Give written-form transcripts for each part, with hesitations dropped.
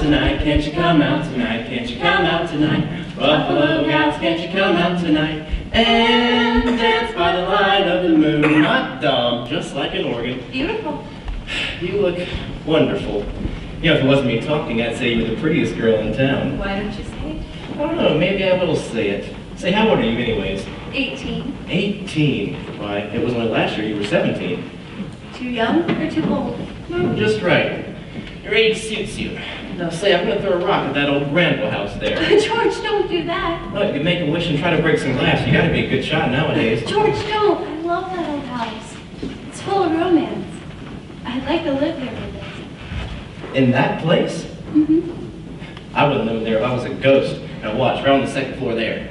tonight? Can't you come out tonight? Can't you come out tonight? Buffalo gals, can't you come out tonight? And dance by the light of the moon. Hot dog, just like an organ. Beautiful. You look wonderful. You know, if it wasn't me talking, I'd say you're the prettiest girl in town. Why don't you say it? I don't know, maybe I will say it. Say, how old are you anyways? 18. 18. Why, it was only last year you were 17. Too young or too old? No, just right. Your age suits you. Now say, I'm going to throw a rock at that old Granville house there. George, don't do that. Look, you make a wish and try to break some glass. You got to be a good shot nowadays. George, don't. I love that old house. It's full of romance. I'd like to live there with it. In that place? Mm-hmm. I wouldn't live there if I was a ghost. Now watch, right on the second floor there.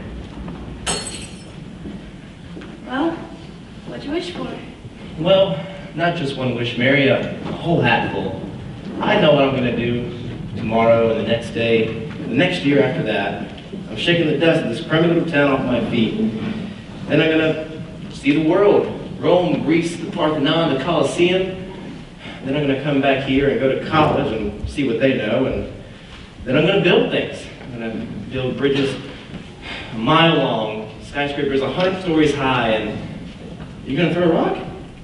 Well, what'd you wish for? Well, not just one wish, Mary, a whole hatful. I know what I'm going to do tomorrow and the next day, and the next year after that. I'm shaking the dust of this crummy little town off my feet. Then I'm going to see the world. Rome, Greece, the Parthenon, the Colosseum. Then I'm going to come back here and go to college and see what they know. And then I'm going to build things. I'm going to build bridges a mile long, skyscrapers 100 stories high, and you're going to throw a rock?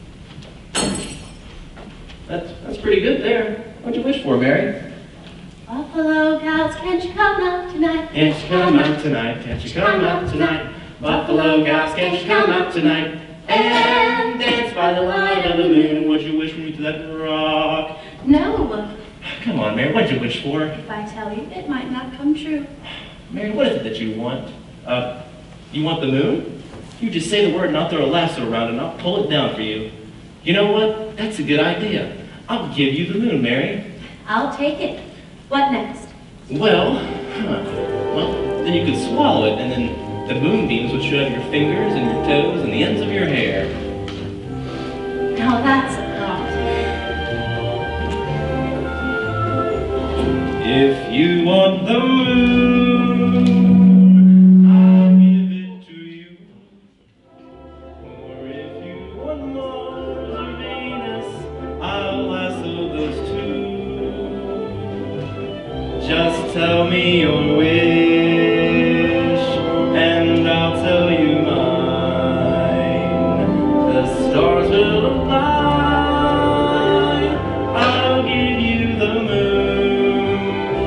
That's pretty good there. What'd you wish for, Mary? Buffalo gals, can't you come out tonight? Can't you come out tonight? Can't you come out tonight? Buffalo gals, can't you come out tonight? And dance by the light of the moon. What'd you wish for me to that rock? No. Come on, Mary, what'd you wish for? If I tell you, it might not come true. Mary, what is it that you want? You want the moon? You just say the word and I'll throw a lasso around it and I'll pull it down for you. You know what? That's a good idea. I'll give you the moon, Mary. I'll take it. What next? Well, then you could swallow it and then the moonbeams would shoot out of your fingers and your toes and the ends of your hair. Now that's a thought. If you want the moon, just tell me your wish, and I'll tell you mine. The stars will align. I'll give you the moon.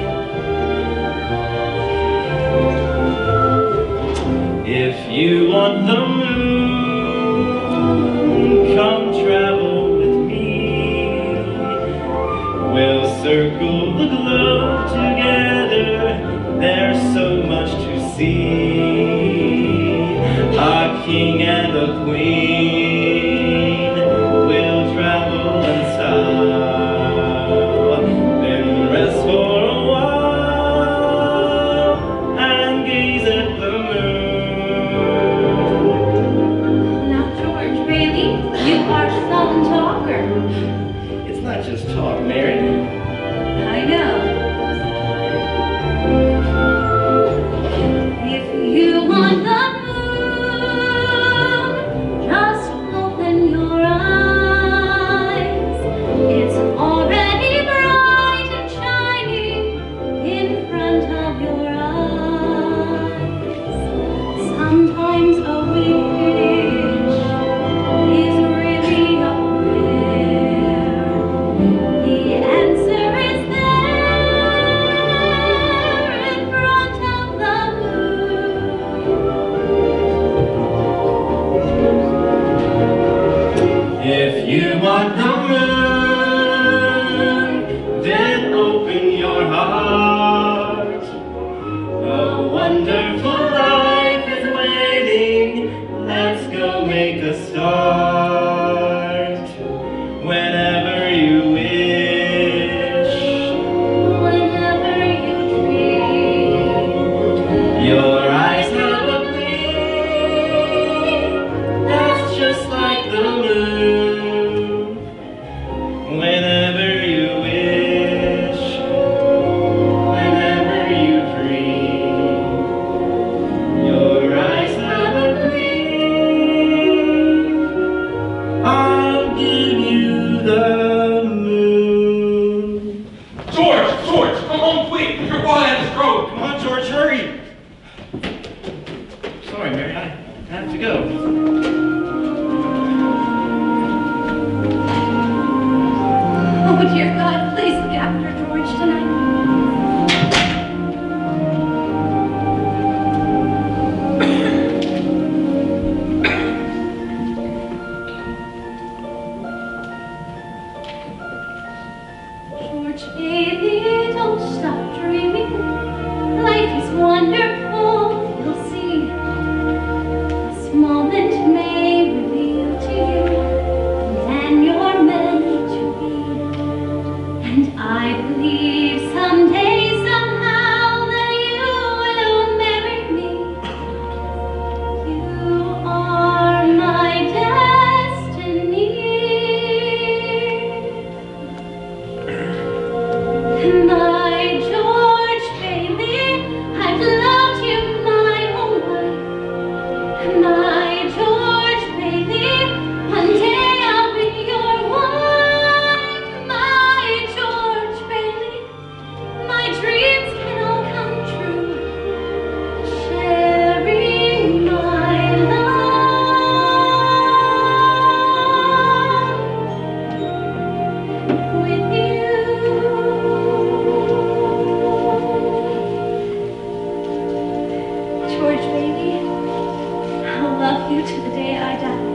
If you want the moon, come travel with me. We'll circle the globe together, there's so much to see. A king and a queen will travel in style, then rest for a while and gaze at the moon. come home quick. Your father had a stroke. Come on, George, hurry. Sorry, Mary, I have to go. Oh, dear God, please look after George tonight. George, baby, don't stop dreaming. Life is wonderful, you'll see. This moment may reveal to you the man you're meant to be. And I believe someday, somehow, that you will marry me. You are my destiny. My George, baby, I've loved you my whole life. My George, baby, one day I'll be your wife. My George, baby, my dreams can all come true. Sharing my love with you. George, baby, I'll love you to the day I die.